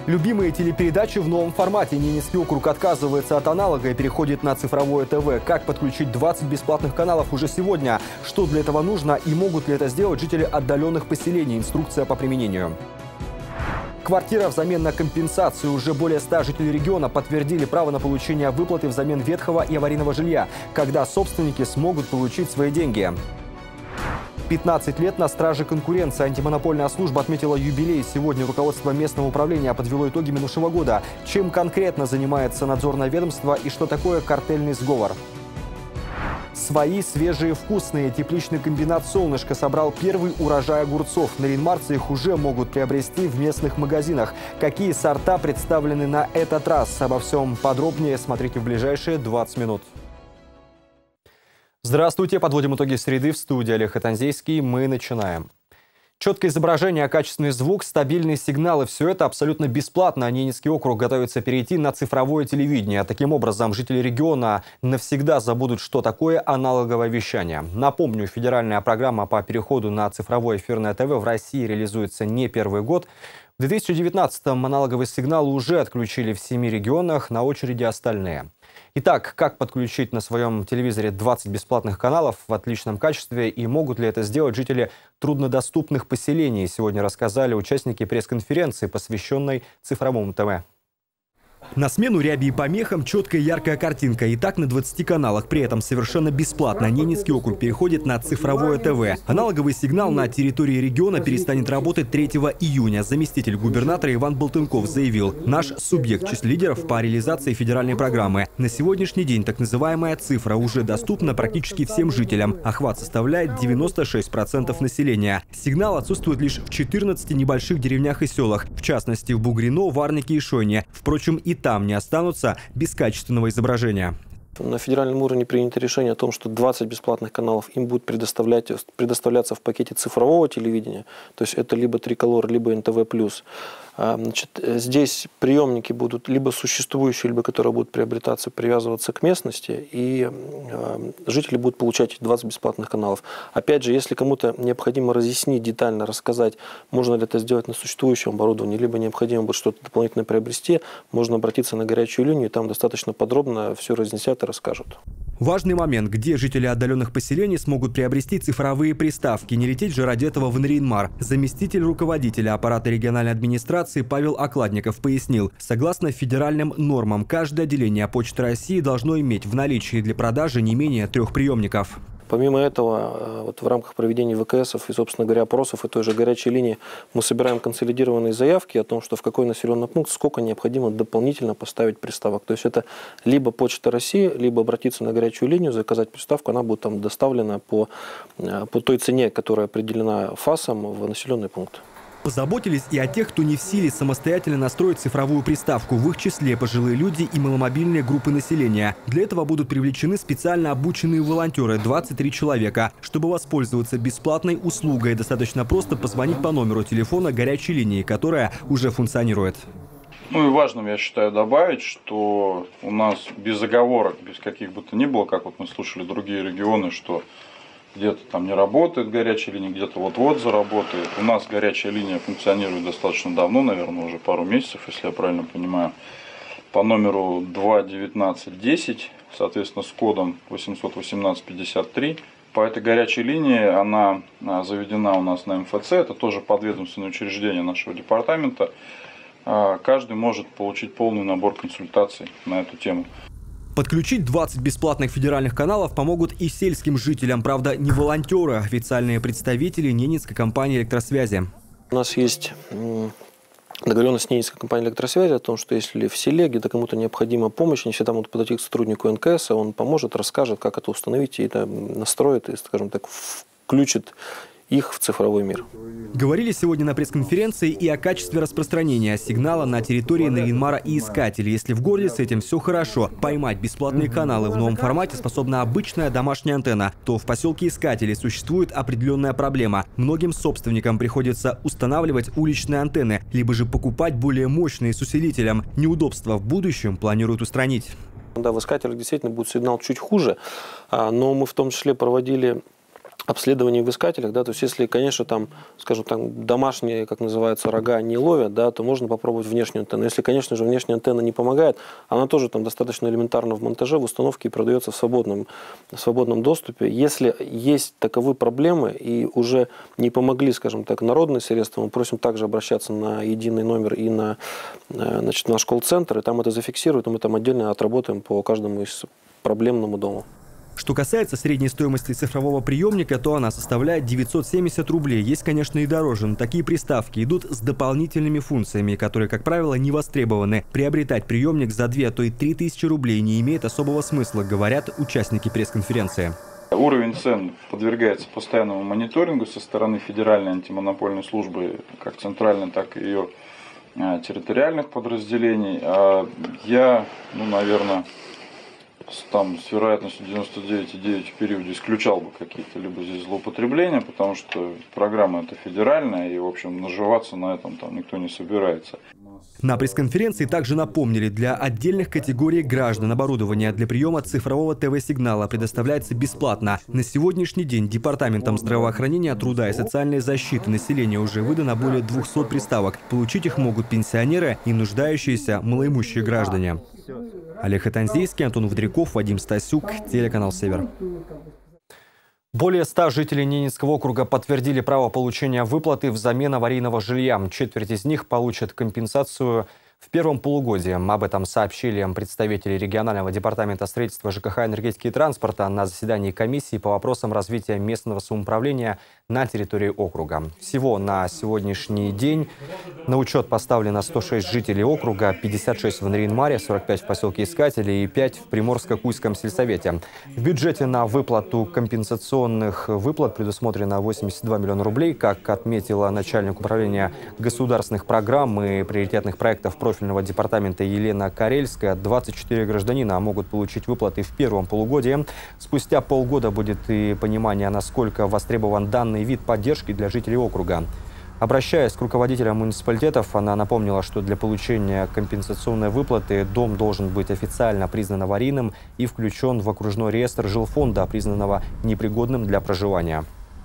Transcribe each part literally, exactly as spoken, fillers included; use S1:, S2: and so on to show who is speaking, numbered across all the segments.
S1: Любимые телепередачи в новом формате. Ненецкий округ отказывается от аналога и переходит на цифровое ТВ. Как подключить двадцать бесплатных каналов уже сегодня? Что для этого нужно и могут ли это сделать жители отдаленных поселений? Инструкция по применению. Квартира взамен на компенсацию. Уже более ста жителей региона подтвердили право на получение выплаты взамен ветхого и аварийного жилья. Когда собственники смогут получить свои деньги? пятнадцать лет на страже конкуренции. Антимонопольная служба отметила юбилей. Сегодня руководство местного управления подвело итоги минувшего года. Чем конкретно занимается надзорное ведомство и что такое картельный сговор? Свои, свежие, вкусные. Тепличный комбинат «Солнышко» собрал первый урожай огурцов. Наринмарцы их уже могут приобрести в местных магазинах. Какие сорта представлены на этот раз? Обо всем подробнее смотрите в ближайшие двадцать минут. Здравствуйте. Подводим итоги среды. В студии Олег Хатанзейский. Мы начинаем. Четкое изображение, качественный звук, стабильные сигналы – все это абсолютно бесплатно. Ненецкий округ готовится перейти на цифровое телевидение. Таким образом, жители региона навсегда забудут, что такое аналоговое вещание. Напомню, федеральная программа по переходу на цифровое эфирное ТВ в России реализуется не первый год. В две тысячи девятнадцатом аналоговый сигнал уже отключили в семи регионах, на очереди остальные. Итак, как подключить на своем телевизоре двадцать бесплатных каналов в отличном качестве и могут ли это сделать жители труднодоступных поселений? Сегодня рассказали участники пресс-конференции, посвященной цифровому ТВ. На смену ряби и помехам четкая яркая картинка. И так на двадцати каналах. При этом совершенно бесплатно Ненецкий округ переходит на цифровое ТВ. Аналоговый сигнал на территории региона перестанет работать третьего июня. Заместитель губернатора Иван Болтынков заявил: наш субъект в числе лидеров по реализации федеральной программы. На сегодняшний день так называемая цифра уже доступна практически всем жителям. Охват составляет девяносто шесть процентов населения. Сигнал отсутствует лишь в четырнадцати небольших деревнях и селах. В частности, в Бугрино, Варнике и Шойне. Впрочем, и там не останутся без качественного изображения.
S2: На федеральном уровне принято решение о том, что двадцать бесплатных каналов им будет предоставлять, предоставляться в пакете цифрового телевидения. То есть это либо Триколор, либо эн тэ вэ плюс. Значит, здесь приемники будут либо существующие, либо которые будут приобретаться, привязываться к местности, и э, жители будут получать двадцать бесплатных каналов. Опять же, если кому-то необходимо разъяснить, детально рассказать, можно ли это сделать на существующем оборудовании, либо необходимо будет что-то дополнительно приобрести, можно обратиться на горячую линию, там достаточно подробно все разъяснят и расскажут.
S1: Важный момент, где жители отдаленных поселений смогут приобрести цифровые приставки. Не лететь же ради этого в Наринмар. Заместитель руководителя аппарата региональной администрации Павел Окладников пояснил: согласно федеральным нормам, каждое отделение Почты России должно иметь в наличии для продажи не менее трех приемников.
S2: Помимо этого, вот в рамках проведения вэ ка эсов и, собственно говоря, опросов и той же горячей линии мы собираем консолидированные заявки о том, что в какой населенный пункт сколько необходимо дополнительно поставить приставок. То есть это либо Почта России, либо обратиться на горячую линию, заказать приставку, она будет там доставлена по, по той цене, которая определена ФАСом в населенный пункт.
S1: Позаботились и о тех, кто не в силе самостоятельно настроить цифровую приставку. В их числе пожилые люди и маломобильные группы населения. Для этого будут привлечены специально обученные волонтеры – двадцать три человека. Чтобы воспользоваться бесплатной услугой, достаточно просто позвонить по номеру телефона горячей линии, которая уже функционирует.
S3: Ну и важным, я считаю, добавить, что у нас без оговорок, без каких бы то ни было, как вот мы слушали другие регионы, что где-то там не работает горячая линия, где-то вот-вот заработает. У нас горячая линия функционирует достаточно давно, наверное, уже пару месяцев, если я правильно понимаю, по номеру два девятнадцать десять, соответственно, с кодом восемьсот восемнадцать пятьдесят три. По этой горячей линии она заведена у нас на эм эф цэ, это тоже подведомственное учреждение нашего департамента. Каждый может получить полный набор консультаций на эту тему.
S1: Подключить двадцать бесплатных федеральных каналов помогут и сельским жителям. Правда, не волонтеры, а официальные представители Ненецкой компании электросвязи.
S2: У нас есть договоренность с Ненецкой компанией электросвязи о том, что если в селе где-то кому-то необходима помощь, они всегда могут подойти к сотруднику эн ка эс, он поможет, расскажет, как это установить, и это настроит, и, скажем так, включит их в цифровой мир.
S1: Говорили сегодня на пресс-конференции и о качестве распространения сигнала на территории Наринмара и искателей. Если в городе с этим все хорошо, поймать бесплатные каналы в новом формате способна обычная домашняя антенна, то в поселке Искателей существует определенная проблема. Многим собственникам приходится устанавливать уличные антенны, либо же покупать более мощные с усилителем. Неудобства в будущем планируют устранить.
S2: Да, в искателях действительно будет сигнал чуть хуже, но мы в том числе проводили обследований в искателях, да, то есть если, конечно, там, скажем, там домашние, как называется, рога не ловят, да, то можно попробовать внешнюю антенну. Если, конечно же, внешняя антенна не помогает, она тоже там достаточно элементарно в монтаже, в установке и продается в свободном, в свободном доступе. Если есть таковые проблемы и уже не помогли, скажем так, народные средства, мы просим также обращаться на единый номер и на, значит, наш колл-центр, и там это зафиксируют, и мы там отдельно отработаем по каждому из проблемному дому.
S1: Что касается средней стоимости цифрового приемника, то она составляет девятьсот семьдесят рублей. Есть, конечно, и дороже, но такие приставки идут с дополнительными функциями, которые, как правило, не востребованы. Приобретать приемник за две, а то и три тысячи рублей не имеет особого смысла, говорят участники пресс-конференции.
S3: Уровень цен подвергается постоянному мониторингу со стороны Федеральной антимонопольной службы, как центральной, так и ее территориальных подразделений. Я, ну, наверное, там с вероятностью девяносто девять и девять десятых в периоде исключал бы какие-то либо здесь злоупотребления, потому что программа это федеральная, и, в общем, наживаться на этом там никто не собирается.
S1: На пресс-конференции также напомнили, для отдельных категорий граждан оборудование для приема цифрового ТВ-сигнала предоставляется бесплатно. На сегодняшний день Департаментом здравоохранения, труда и социальной защиты населения уже выдано более двухсот приставок. Получить их могут пенсионеры и нуждающиеся малоимущие граждане. Олег Хатанзейский, Антон Вдряков, Вадим Стасюк, телеканал «Север». Более ста жителей Ненецкого округа подтвердили право получения выплаты взамен аварийного жилья. Четверть из них получат компенсацию в первом полугодии. Об этом сообщили представители регионального департамента строительства, ЖКХ, энергетики и транспорта на заседании комиссии по вопросам развития местного самоуправления на территории округа. Всего на сегодняшний день на учет поставлено сто шесть жителей округа, пятьдесят шесть в Нарьян-Маре, сорок пять в поселке Искатели и пять в Приморско-Куйском сельсовете. В бюджете на выплату компенсационных выплат предусмотрено восемьдесят два миллиона рублей. Как отметила начальник управления государственных программ и приоритетных проектов профильного департамента Елена Карельская, двадцать четыре гражданина могут получить выплаты в первом полугодии. Спустя полгода будет и понимание, насколько востребован данный вид поддержки для жителей округа. Обращаясь к руководителям муниципалитетов, она напомнила, что для получения компенсационной выплаты дом должен быть официально признан аварийным и включен в окружной реестр жилфонда, признанного непригодным для проживания.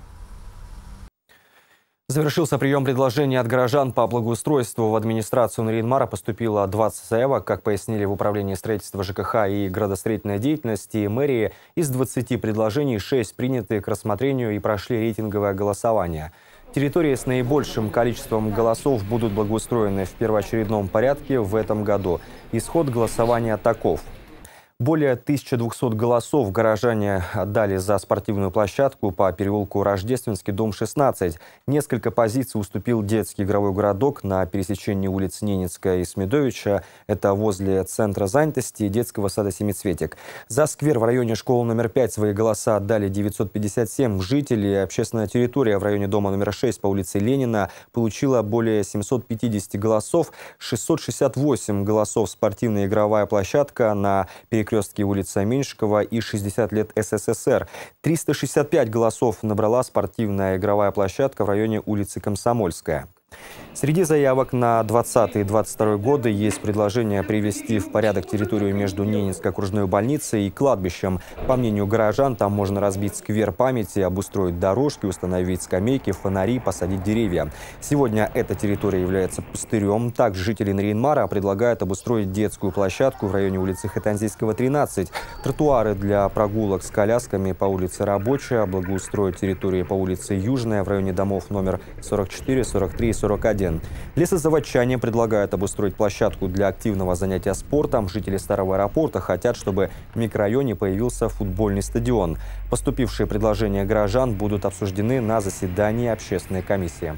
S1: Завершился прием предложений от горожан по благоустройству. В администрацию Нарьян-Мара поступило двадцать заявок. Как пояснили в управлении строительства, ЖКХ и градостроительной деятельности мэрии, из двадцати предложений шесть приняты к рассмотрению и прошли рейтинговое голосование. Территории с наибольшим количеством голосов будут благоустроены в первоочередном порядке в этом году. Исход голосования таков. Более тысячи двухсот голосов горожане отдали за спортивную площадку по переулку Рождественский, дом шестнадцать. Несколько позиций уступил детский игровой городок на пересечении улиц Ненецкая и Смедовича. Это возле центра занятости и детского сада «Семицветик». За сквер в районе школы номер пять свои голоса отдали девятьсот пятьдесят семь жителей. Общественная территория в районе дома номер шесть по улице Ленина получила более семисот пятидесяти голосов. шестьсот шестьдесят восемь голосов спортивная игровая площадка на перекрестке перекрестке улица Меньшикова и шестьдесят лет СССР. триста шестьдесят пять голосов набрала спортивная игровая площадка в районе улицы Комсомольская. Среди заявок на двадцатый и двадцать второй годы есть предложение привести в порядок территорию между Ненецкой окружной больницей и кладбищем. По мнению горожан, там можно разбить сквер памяти, обустроить дорожки, установить скамейки, фонари, посадить деревья. Сегодня эта территория является пустырем. Также жители Нарьян-Мара предлагают обустроить детскую площадку в районе улицы Хатанзейского, тринадцать, тротуары для прогулок с колясками по улице Рабочая, благоустроить территорию по улице Южная в районе домов номер сорок четыре, сорок три и сорок один. Лесозаводчане предлагают обустроить площадку для активного занятия спортом. Жители Старого аэропорта хотят, чтобы в микрорайоне появился футбольный стадион. Поступившие предложения горожан будут обсуждены на заседании общественной комиссии.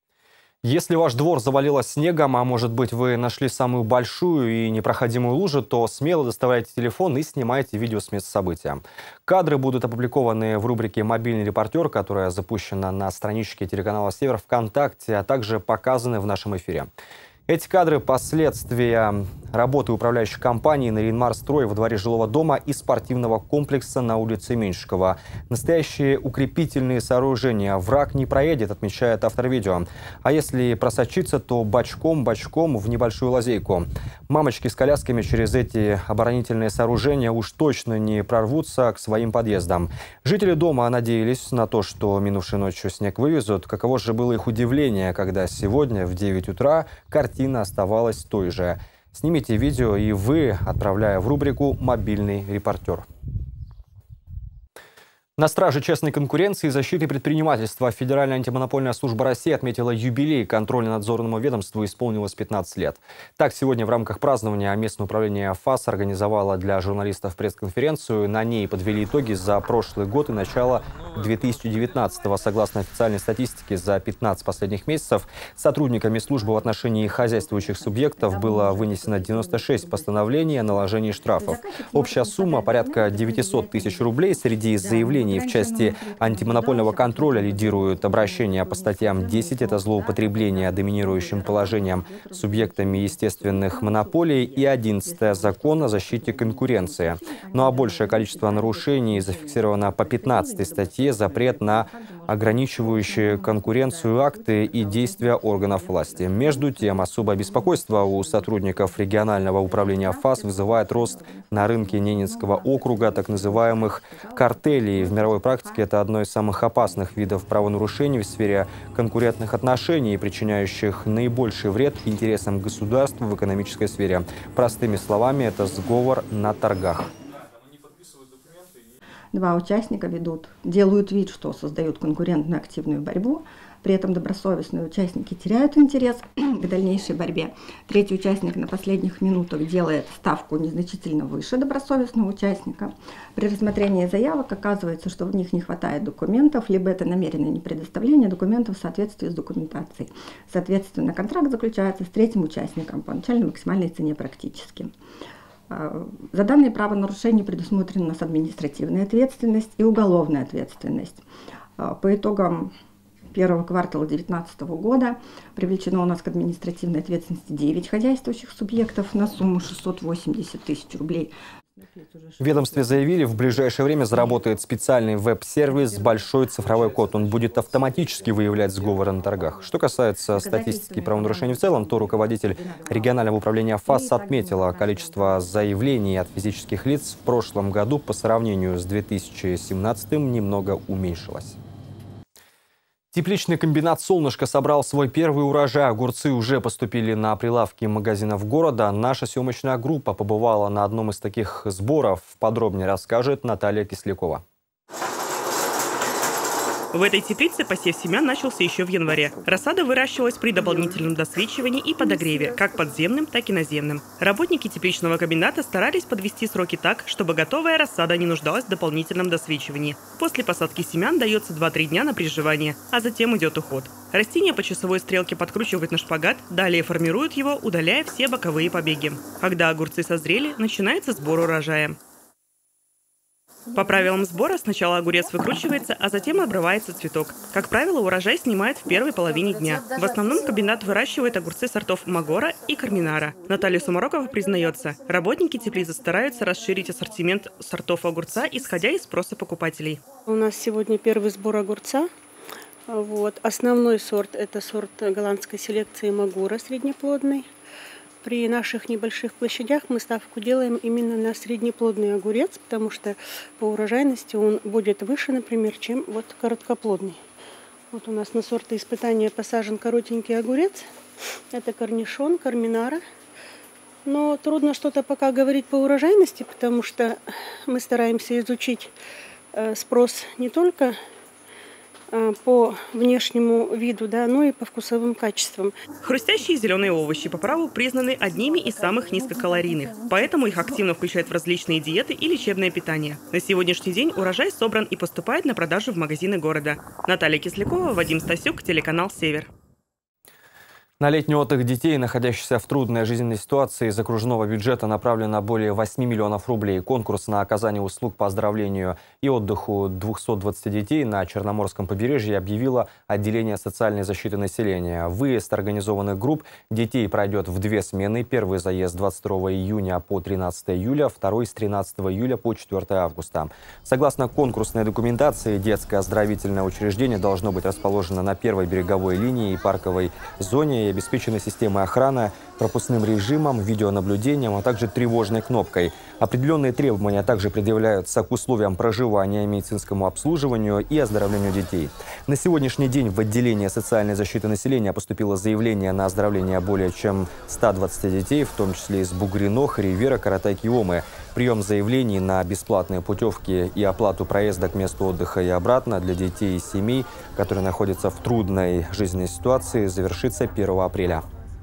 S1: Если ваш двор завалило снегом, а может быть вы нашли самую большую и непроходимую лужу, то смело доставляйте телефон и снимайте видео с места события. Кадры будут опубликованы в рубрике «Мобильный репортер», которая запущена на страничке телеканала «Север» ВКонтакте, а также показаны в нашем эфире. Эти кадры – последствия Работы управляющей компании «Наринмарстрой» во дворе жилого дома и спортивного комплекса на улице Меньшикова. Настоящие укрепительные сооружения враг не проедет, отмечает автор видео. А если просочиться, то бочком-бочком в небольшую лазейку. Мамочки с колясками через эти оборонительные сооружения уж точно не прорвутся к своим подъездам. Жители дома надеялись на то, что минувшей ночью снег вывезут. Каково же было их удивление, когда сегодня в девять утра картина оставалась той же. Снимите видео и вы, отправляя в рубрику «Мобильный репортер». На страже честной конкуренции и защиты предпринимательства Федеральная антимонопольная служба России отметила юбилей. Контрольно-надзорному ведомству исполнилось пятнадцать лет. Так, сегодня в рамках празднования местное управление ФАС организовало для журналистов пресс-конференцию. На ней подвели итоги за прошлый год и начало две тысячи девятнадцатого. Согласно официальной статистике, за пятнадцать последних месяцев сотрудниками службы в отношении хозяйствующих субъектов было вынесено девяносто шесть постановлений о наложении штрафов. Общая сумма порядка девятисот тысяч рублей. Среди заявлений в части антимонопольного контроля лидируют обращения по статьям десять – это злоупотребление доминирующим положением субъектами естественных монополий, и одиннадцатое – закон о защите конкуренции. Ну а большее количество нарушений зафиксировано по пятнадцатой статье – запрет на ограничивающие конкуренцию акты и действия органов власти. Между тем, особое беспокойство у сотрудников регионального управления ФАС вызывает рост на рынке Ненецкого округа так называемых картелей. В мировой практике это одно из самых опасных видов правонарушений в сфере конкурентных отношений, причиняющих наибольший вред интересам государства в экономической сфере. Простыми словами, это сговор на торгах.
S4: Два участника ведут, делают вид, что создают конкурентную активную борьбу. При этом добросовестные участники теряют интерес к дальнейшей борьбе. Третий участник на последних минутах делает ставку незначительно выше добросовестного участника. При рассмотрении заявок оказывается, что в них не хватает документов, либо это намеренное непредоставление документов в соответствии с документацией. Соответственно, контракт заключается с третьим участником по начальной максимальной цене практически. За данные правонарушения предусмотрена у нас административная ответственность и уголовная ответственность. По итогам первого квартала две тысячи девятнадцатого года привлечено у нас к административной ответственности девять хозяйствующих субъектов на сумму шестьсот восемьдесят тысяч рублей.
S1: В ведомстве заявили, в ближайшее время заработает специальный веб-сервис «Большой цифровой код». Он будет автоматически выявлять сговоры на торгах. Что касается статистики правонарушений в целом, то руководитель регионального управления ФАС отметила, количество заявлений от физических лиц в прошлом году по сравнению с две тысячи семнадцатым немного уменьшилось. Тепличный комбинат «Солнышко» собрал свой первый урожай. Огурцы уже поступили на прилавки магазинов города. Наша съемочная группа побывала на одном из таких сборов. Подробнее расскажет Наталья Кислякова.
S5: В этой теплице посев семян начался еще в январе. Рассада выращивалась при дополнительном досвечивании и подогреве, как подземным, так и наземным. Работники тепличного комбината старались подвести сроки так, чтобы готовая рассада не нуждалась в дополнительном досвечивании. После посадки семян дается два-три дня на приживание, а затем идет уход. Растение по часовой стрелке подкручивают на шпагат, далее формируют его, удаляя все боковые побеги. Когда огурцы созрели, начинается сбор урожая. По правилам сбора сначала огурец выкручивается, а затем обрывается цветок. Как правило, урожай снимают в первой половине дня. В основном комбинат выращивает огурцы сортов Магора и Карминара. Наталья Сумарокова признается, работники теплицы стараются расширить ассортимент сортов огурца, исходя из спроса покупателей.
S6: У нас сегодня первый сбор огурца. Вот. Основной сорт – это сорт голландской селекции Магора, среднеплодный. При наших небольших площадях мы ставку делаем именно на среднеплодный огурец, потому что по урожайности он будет выше, например, чем вот короткоплодный. Вот у нас на сорты испытания посажен коротенький огурец. Это корнишон, Карминара. Но трудно что-то пока говорить по урожайности, потому что мы стараемся изучить спрос не только по внешнему виду, да, но и по вкусовым качествам.
S5: Хрустящие зеленые овощи по праву признаны одними из самых низкокалорийных, поэтому их активно включают в различные диеты и лечебное питание. На сегодняшний день урожай собран и поступает на продажу в магазины города. Наталья Кислякова, Вадим Стасюк, телеканал «Север».
S1: На летний отдых детей, находящихся в трудной жизненной ситуации, из окружного бюджета направлено более восьми миллионов рублей. Конкурс на оказание услуг по оздоровлению и отдыху двухсот двадцати детей на Черноморском побережье объявило отделение социальной защиты населения. Выезд организованных групп детей пройдет в две смены. Первый заезд с двадцать второго июня по тринадцатое июля, второй с тринадцатого июля по четвёртое августа. Согласно конкурсной документации, детское оздоровительное учреждение должно быть расположено на первой береговой линии и парковой зоне, обеспечены системой охраны, пропускным режимом, видеонаблюдением, а также тревожной кнопкой. Определенные требования также предъявляются к условиям проживания, медицинскому обслуживанию и оздоровлению детей. На сегодняшний день в отделение социальной защиты населения поступило заявление на оздоровление более чем ста двадцати детей, в том числе из Бугринох, Ривера, Каратайки-Омы. Прием заявлений на бесплатные путевки и оплату проезда к месту отдыха и обратно для детей и семей, которые находятся в трудной жизненной ситуации, завершится первого апреля.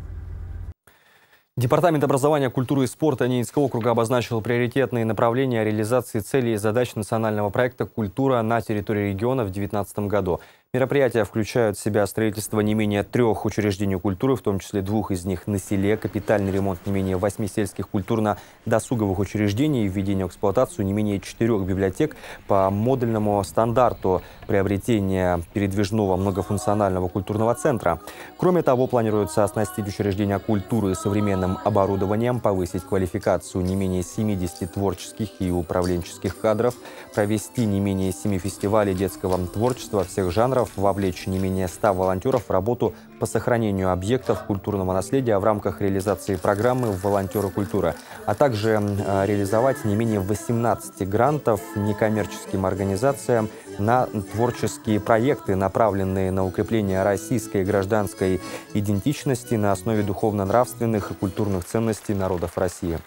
S1: Департамент образования, культуры и спорта Ненецкого округа обозначил приоритетные направления реализации целей и задач национального проекта «Культура на территории региона» в две тысячи девятнадцатом году. Мероприятия включают в себя строительство не менее трех учреждений культуры, в том числе двух из них на селе, капитальный ремонт не менее восьми сельских культурно-досуговых учреждений, введение в эксплуатацию не менее четырех библиотек по модульному стандарту, приобретение передвижного многофункционального культурного центра. Кроме того, планируется оснастить учреждения культуры современным оборудованием, повысить квалификацию не менее семидесяти творческих и управленческих кадров, провести не менее семи фестивалей детского творчества всех жанров, вовлечь не менее ста волонтеров в работу по сохранению объектов культурного наследия в рамках реализации программы «Волонтеры культуры», а также реализовать не менее восемнадцати грантов некоммерческим организациям на творческие проекты, направленные на укрепление российской гражданской идентичности на основе духовно-нравственных и культурных ценностей народов России.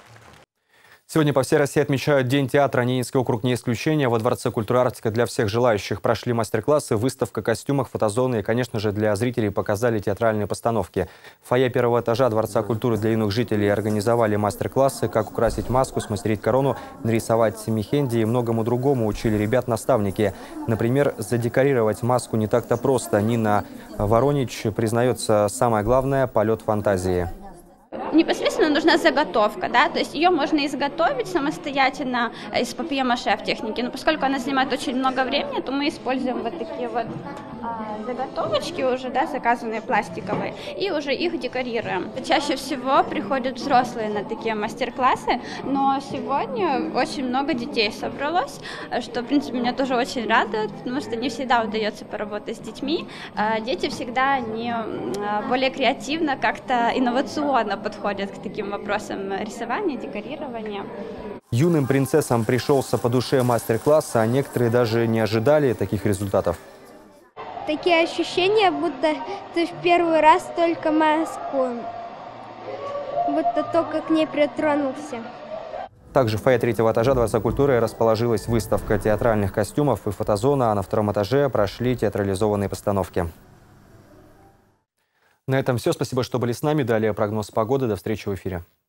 S1: Сегодня по всей России отмечают День театра. Ненецкий округ не исключение. Во Дворце культуры «Арктика» для всех желающих прошли мастер-классы, выставка костюмов, фотозоны и, конечно же, для зрителей показали театральные постановки. В фойе первого этажа Дворца культуры для юных жителей организовали мастер-классы, как украсить маску, смастерить корону, нарисовать мехенди и многому другому учили ребят наставники. Например, задекорировать маску не так-то просто. Нина Воронич признается, самое главное – полет фантазии.
S7: Непосредственно нужна заготовка, да, то есть ее можно изготовить самостоятельно из папье-маше в технике, но поскольку она занимает очень много времени, то мы используем вот такие вот а, заготовочки уже, да, заказанные пластиковые, и уже их декорируем. Чаще всего приходят взрослые на такие мастер-классы, но сегодня очень много детей собралось, что, в принципе, меня тоже очень радует, потому что не всегда удается поработать с детьми. Дети всегда они более креативно, как-то инновационно подходят ходят к таким вопросам рисования, декорирования.
S1: Юным принцессам пришелся по душе мастер-класс, а некоторые даже не ожидали таких результатов.
S8: Такие ощущения, будто ты в первый раз только маску, будто только к ней притронулся.
S1: Также в фойе третьего этажа Дворца культуры расположилась выставка театральных костюмов и фотозона, а на втором этаже прошли театрализованные постановки. На этом все. Спасибо, что были с нами. Далее прогноз погоды. До встречи в эфире.